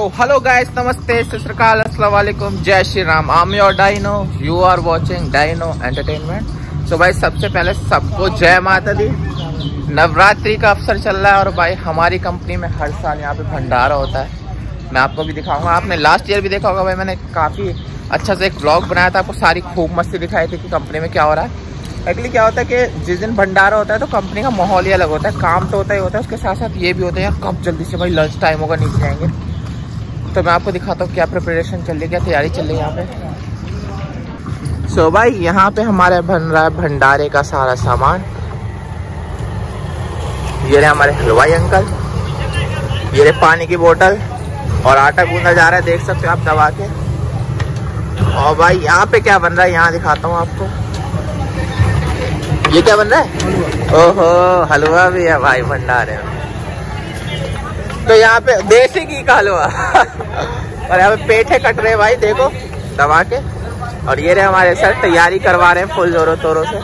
Hello guys, नमस्ते, सत श्री अकाल, अस्सलाम वालेकुम, जय Shri Ram. I am your dino, you are watching dino entertainment. So भाई सबसे पहले सबको जय माता दी। नवरात्रि का अवसर चल रहा है और भाई हमारी कंपनी में हर साल यहाँ पे भंडारा होता है। मैं आपको भी दिखाऊंगा। आपने लास्ट ईयर भी देखा होगा भाई, मैंने काफ़ी अच्छा से एक व्लॉग बनाया था, आपको सारी खूब मस्ती दिखाई थी कि कंपनी में क्या हो रहा है। एक्चुअली क्या होता है कि जिस दिन भंडारा होता है तो कंपनी का माहौल ही अलग होता है, काम तो होता ही होता है, उसके साथ साथ ये भी होता है यार कब जल्दी से भाई लंच टाइम होगा, नीचे जाएंगे। तो मैं आपको दिखाता हूँ क्या प्रिपरेशन चल रही है, क्या तैयारी चल रही है यहाँ पे। सो भाई यहाँ पे हमारे बन रहा है भंडारे का सारा सामान। ये रहे हमारे हलवाई अंकल, ये रहे पानी की बोतल और आटा गूंदा जा रहा है, देख सकते हो आप दबा के। और भाई यहाँ पे क्या बन रहा है यहाँ दिखाता हूँ आपको। ये क्या बन रहा है? ओहो, हलवा भी है भाई भंडारे में। तो यहाँ पे देसी घी का हलवा और यहाँ पे पेठे कट रहे भाई, देखो दबा के। और ये रहे हमारे सर तैयारी करवा रहे हैं फुल जोरों तोरों से।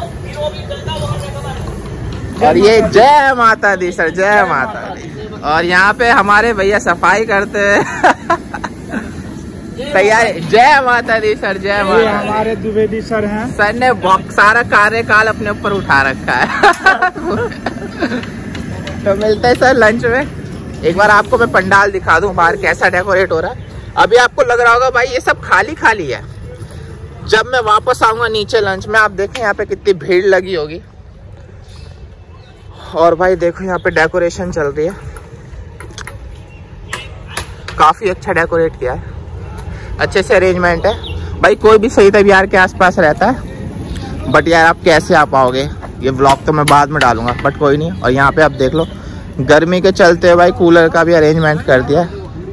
और ये जय माता दी सर, जय माता दी। और यहाँ पे हमारे भैया सफाई करते हैं तैयारी। जय माता दी सर, जय माता दी। हमारे द्विवेदी सर हैं। सर ने सारा कार्यकाल अपने ऊपर उठा रखा है तो मिलते हैं सर लंच में। एक बार आपको मैं पंडाल दिखा दूं बाहर कैसा डेकोरेट हो रहा है। अभी आपको लग रहा होगा भाई ये सब खाली खाली है। जब मैं वापस आऊंगा नीचे लंच में, आप देखें यहाँ पे कितनी भीड़ लगी होगी। और भाई देखो यहाँ पे डेकोरेशन चल रही है, काफी अच्छा डेकोरेट किया है, अच्छे से अरेंजमेंट है भाई। कोई भी सही तैयार के आसपास रहता है, बट यार आप कैसे आ पाओगे, ये व्लॉग तो मैं बाद में डालूंगा, बट कोई नहीं। और यहाँ पे आप देख लो गर्मी के चलते भाई कूलर का भी अरेंजमेंट कर दिया।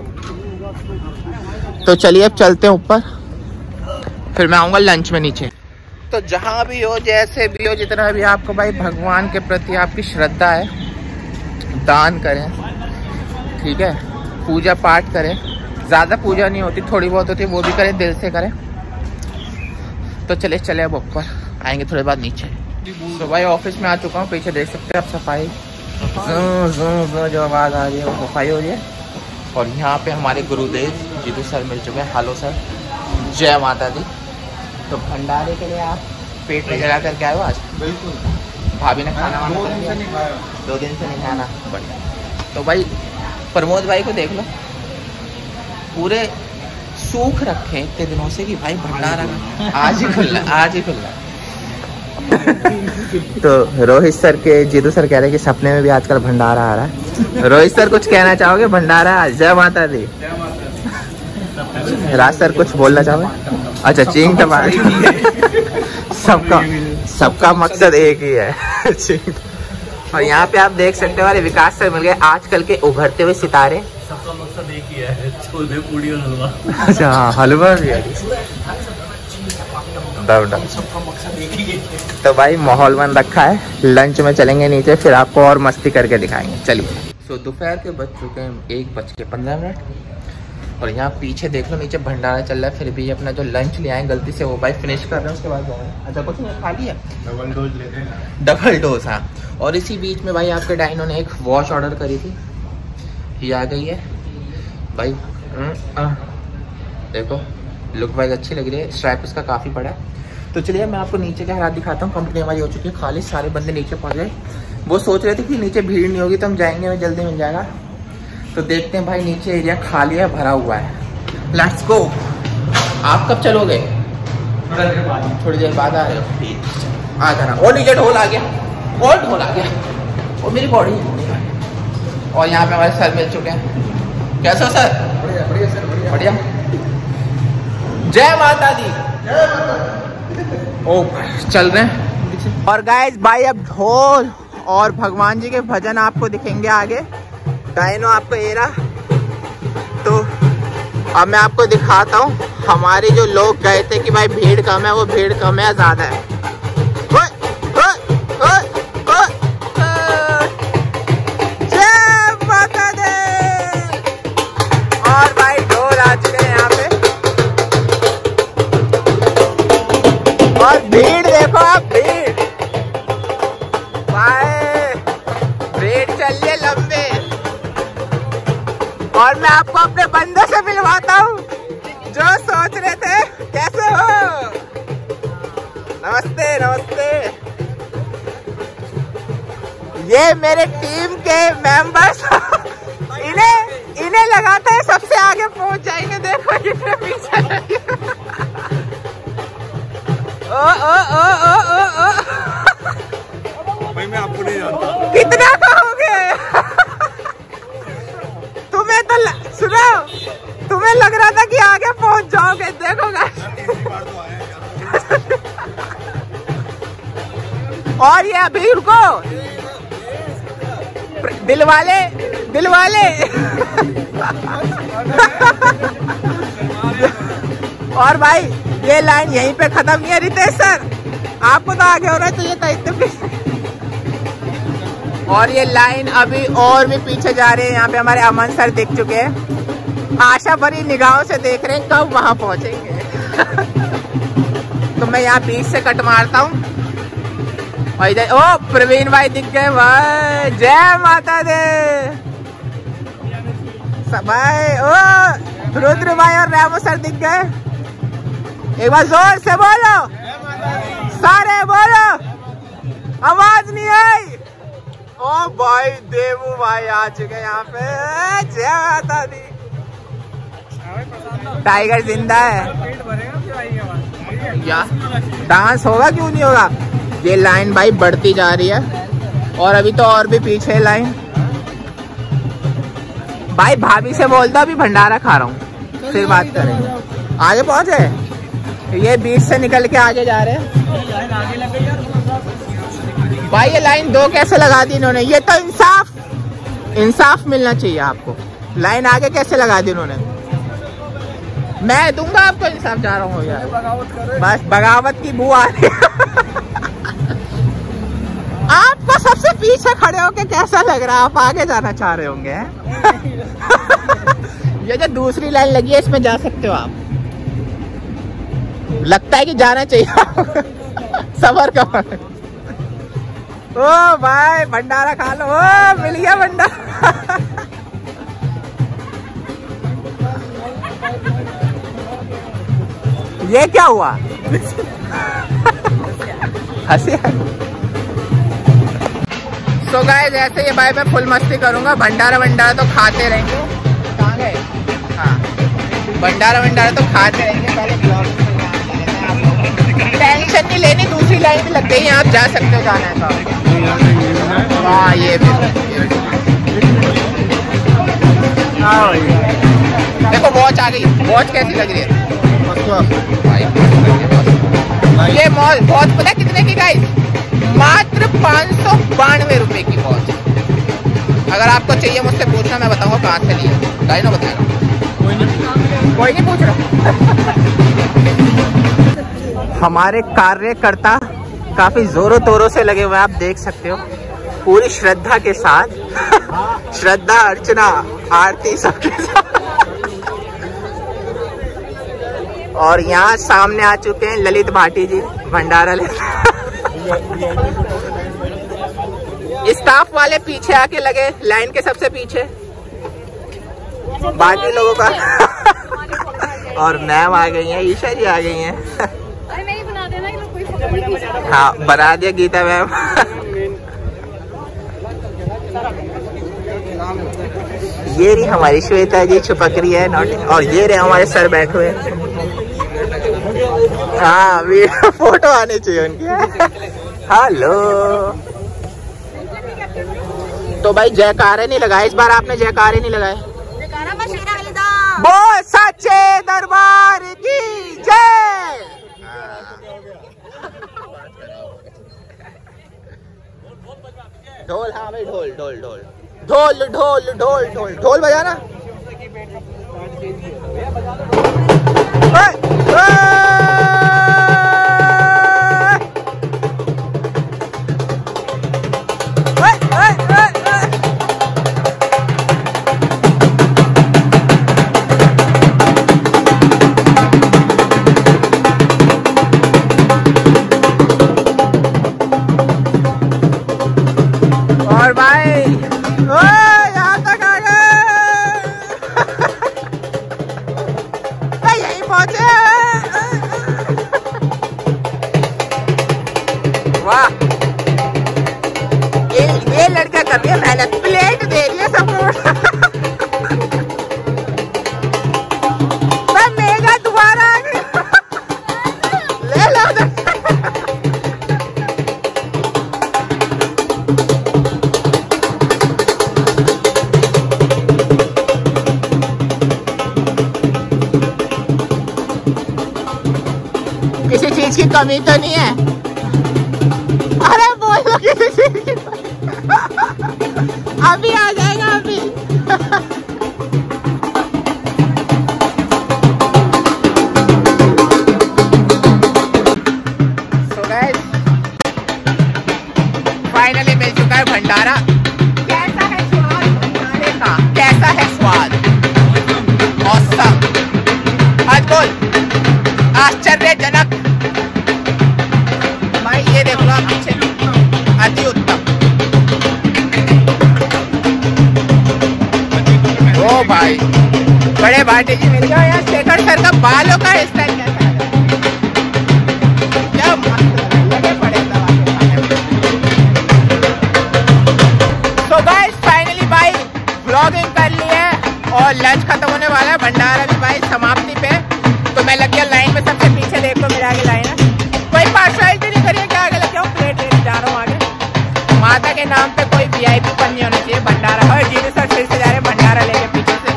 तो चलिए अब चलते हैं ऊपर, फिर मैं आऊँगा लंच में नीचे। तो जहाँ भी हो, जैसे भी हो, जितना भी आपको भाई भगवान के प्रति आपकी श्रद्धा है, दान करें, ठीक है, पूजा पाठ करें। ज़्यादा पूजा नहीं होती, थोड़ी बहुत होती है, वो भी करें, दिल से करें। तो चले अब ऊपर आएंगे थोड़ी बाद नीचे। तो भाई ऑफिस में आ चुका हूँ, पीछे देख सकते हैं आप सफाई जो आवाज़ आ रही है वो सफाई हो रही है। और यहाँ पे हमारे गुरुदेव जीतू सर मिल चुके हैं। हेलो सर, जय माता दी। तो भंडारे के लिए आप पेट में जला करके आए हो आज? बिल्कुल। भाभी ने खाना वाना कर दिया? 2 दिन से नहीं खाना, बढ़िया। तो भाई प्रमोद भाई को देख लो, पूरे सूख रखे इतने दिनों से कि भाई भंडारा आज ही खुला, आज ही खुला। तो रोहित सर के जीतू सर कह रहे हैं कि सपने में भी आजकल भंडारा आ रहा है। रोहित सर कुछ कहना चाहोगे भंडारा आज? जय माता दी। राज सर कुछ बोलना चाहोगे? अच्छा, चींग टमाटर सबका मकसद एक ही है और यहाँ पे आप देख सकते हो हमारे विकास सर मिल गए, आजकल के उभरते हुए सितारे। सबका मकसद एक ही है, छोले पूड़ी और हलवा। अच्छा हाँ, हलवा भी है। तो भाई माहौल बन रखा है, लंच में चलेंगे नीचे, फिर आपको और मस्ती करके दिखाएंगे। चलिए। सो दोपहर के बज चुके हैं 1:15 और यहाँ पीछे देख लो नीचे भंडारा चल रहा है। फिर भी अपना जो लंच ले आए गलती से वो भाई फिनिश कर रहे हैं, उसके बाद जाएंगे। अच्छा कुछ नहीं, खाली है, डबल डोज लेते हैं। डबल डोज, हाँ। और इसी बीच में भाई आपके डाइनो ने एक वॉच ऑर्डर करी थी, ये आ गई है भाई। देखो लुक वाइज अच्छी लग रही है, स्ट्राइप इसका काफ़ी बड़ा है। तो चलिए मैं आपको नीचे के हालात दिखाता हूँ। कंपनी हमारी हो चुकी है खाली, सारे बंदे नीचे पहुँच गए। वो सोच रहे थे कि नीचे भीड़ नहीं होगी तो हम जाएंगे, मैं जल्दी मिल जाएगा। तो देखते हैं भाई नीचे एरिया खाली है, भरा हुआ है। Let's go. आप कब चलोगे? थोड़ी देर बाद आ रहे हो? आ जाना। और नीचे ढोल आ गया, और ढोल आ गया, और मेरी बॉडी। और यहाँ पे हमारे सर मिल चुके हैं। कैसा सर? बढ़िया बढ़िया सर, बढ़िया बढ़िया। जय माता दी। ओ चल रहे हैं। और गाइस भाई अब ढोल और भगवान जी के भजन आपको दिखेंगे आगे। डाइनो आपको एरा। तो अब मैं आपको दिखाता हूँ हमारे जो लोग गए थे कि भाई भीड़ कम है, वो भीड़ कम है ज्यादा है। जय माता दी। और भाई ढोल आ चुके हैं यहाँ पे, और भीड़ देखो आप, भीड़ भाई, भीड़ चल रही है लंबे। और मैं आपको अपने बंदे से मिलवाता हूँ जो सोच रहे थे कैसे हो। नमस्ते नमस्ते। ये मेरे टीम के मेंबर्स इन्हें लगाते हैं सबसे आगे पहुंच जाएंगे। देखो कितने पीछे। ओ ओ ओ ओ ओ ओ भाई मैं आपको नहीं जानता। कितना कहोगे? तुम्हें तो सुनो, तुम्हें लग रहा था कि आगे पहुंच जाओगे। देखो और ये अभी रुको, दिलवाले और भाई ये लाइन यहीं पे खत्म नहीं है रितेश सर, आपको तो आगे होना चाहिए था इतने। और ये लाइन अभी और भी पीछे जा रही है। यहाँ पे हमारे अमन सर दिख चुके हैं, आशा भरी निगाहों से देख रहे हैं कब वहां पहुंचेंगे। तो मैं यहाँ बीच से कट मारता हूँ और इधर ओ प्रवीण भाई दिख गए भाई। जय माता दे भाई। ओ रुद्र भाई और रैमो सर दिख गए। एक बार जोर से बोलो, सारे बोलो, आवाज नहीं आई। ओ भाई देवू भाई आ चुके यहाँ पे। जय माता दी। टाइगर जिंदा है या डांस होगा क्यों नहीं होगा। ये लाइन भाई बढ़ती जा रही है और अभी तो और भी पीछे लाइन। भाई भाभी से बोलता अभी भंडारा खा रहा हूँ, फिर बात करेंगे। आगे पहुंचे, ये बीच से निकल के आगे जा रहे हैं। भाई ये लाइन दो कैसे लगा दी इन्होंने, ये तो इंसाफ मिलना चाहिए आपको। लाइन आगे कैसे लगा दी इन्होंने, मैं दूंगा आपको इंसाफ। जा रहा हूँ यार, बस बगावत की बू आ रही है। आपको सबसे पीछे खड़े होके कैसा लग रहा है, आप आगे जाना चाह रहे होंगे। ये जो दूसरी लाइन लगी है इसमें जा सकते हो आप, लगता है कि जाना चाहिए। सबर करो। ओ भाई भंडारा खा लो। ओ मिल गया भंडारा। ये क्या हुआ? हंसी। तो गाइस ऐसे ये भाई मैं फुल मस्ती करूंगा। भंडारा तो खाते रहेंगे। कहाँ गए? हाँ भंडारा तो खाते रहेंगे। पहले टेंशन नहीं लेनी, दूसरी लाइन भी लग गई है, आप जा सकते हो जाना है तो। हाँ ये भी देखो वॉच आ गई। वॉच कैसी लग रही है? ये वॉच पता कितने की गाइस? मात्र 592 रुपए की वॉच। अगर आपको चाहिए मुझसे पूछना, मैं बताऊंगा कहाँ से लिए। गाइस ना बताएगा, कोई नहीं पूछ रहा। हमारे कार्यकर्ता काफी जोरों तोरों से लगे हुए हैं, आप देख सकते हो, पूरी श्रद्धा के साथ। श्रद्धा अर्चना आरती सबके साथ। और यहाँ सामने आ चुके हैं ललित भाटी जी भंडारा ले। स्टाफ वाले पीछे आके लगे, लाइन के सबसे पीछे बाकी लोगों का। और मैम आ गई हैं, ईशा जी आ गई हैं। हाँ बना दिया गीता मैम। ये रही हमारी श्वेता जी छुपक रही है नोट। और ये रहे हमारे सर बैठे हुए। हाँ फोटो आनी चाहिए उनकी। हेलो। तो भाई जयकारे नहीं लगाए इस बार, आपने जयकारे नहीं लगाए। बोल सच्चे दरबार की जय। ढोल, हाँ भाई ढोल ढोल ढोल ढोल ढोल ढोल ढोल ढोल बजाना। और भाई यहाँ तक आ गए। कमी तो नहीं है? अरे बोलो किसी चीज की अभी आ जाएगा अभी। फाइनली मिल चुका है भंडारा। कैसा है स्वाद भंडारे का? कैसा है स्वाद? ऑसम, अद्भुत, आश्चर्यजनक। भाई ये देखो आप पीछे, अति उत्तम। ओ भाई बड़े भाटी जी मिल गए। यार शेखर सर का बालों का स्टाइल कैसा है? क्या मस्त लगे पड़े व्लॉगिंग कर ली है और लंच खत्म होने वाला है। भंडारा भी भाई समाप्ति पे। तो मैं लग गया लाइन में, सबसे पीछे देखो मेरे आगे लाइन है। कोई पार्शलिटी नहीं करिए, क्या आगे लग जाऊँ, प्लेट लेके जा रहा हूँ आगे। माता के नाम पे कोई VIP पन नहीं होना चाहिए। भंडारा और जीने सर फिर से जा रहे हैं भंडारा लेके पीछे से।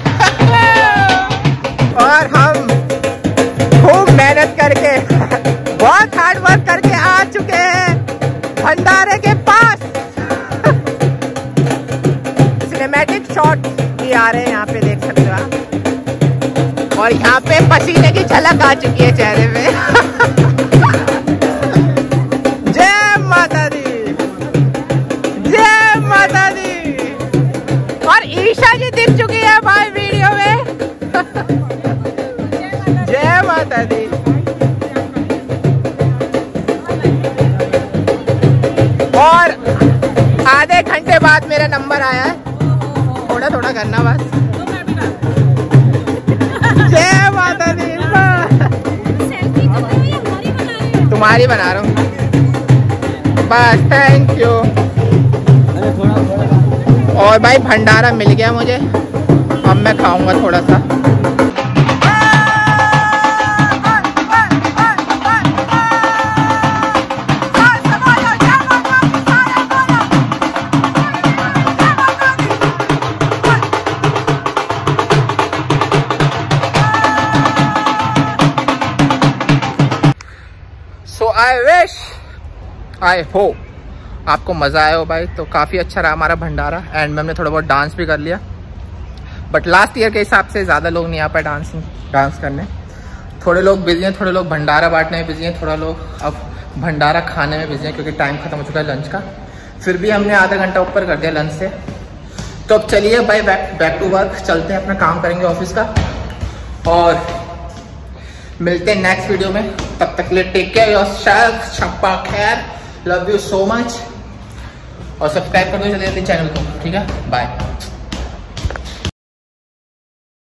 और हम खूब मेहनत करके, बहुत हार्ड वर्क करके आ चुके हैं भंडारे के पास। सिनेमैटिक शॉट भी आ रहे हैं यहाँ पे, देख सकते हो आप। और यहाँ पे पसीने की झलक आ चुकी है चेहरे पे। जय माता दी, जय माता दी। और ईशा जी दिख चुकी है भाई वीडियो में। जय माता दी। और आधे घंटे बाद मेरा नंबर आया है, थोड़ा थोड़ा करना बस। जय माता दी। तुम्हारी बना रहा हूँ बस, थैंक यू। और भाई भंडारा मिल गया मुझे, अब मैं खाऊंगा थोड़ा सा। आई होप आपको मज़ा आया हो भाई। तो काफ़ी अच्छा रहा हमारा भंडारा। एंड में हमने थोड़ा बहुत डांस भी कर लिया, बट लास्ट ईयर के हिसाब से ज़्यादा लोग नहीं आ पाए डांस करने। थोड़े लोग बिजी हैं, थोड़े लोग भंडारा बांटने में बिजी हैं, थोड़ा लोग अब भंडारा खाने में बिजी हैं क्योंकि टाइम खत्म हो चुका है लंच का। फिर भी हमने आधा घंटा ऊपर कर दिया लंच से। तो अब चलिए भाई बैक टू वर्क, चलते हैं, अपना काम करेंगे ऑफिस का। और मिलते हैं नेक्स्ट वीडियो में। तब तक के लिए टेक केयर योरसेल्फ, शब्बा खैर, लव यू सो मच। और सब्सक्राइब कर दो जल्दी चैनल को, ठीक है? बाय।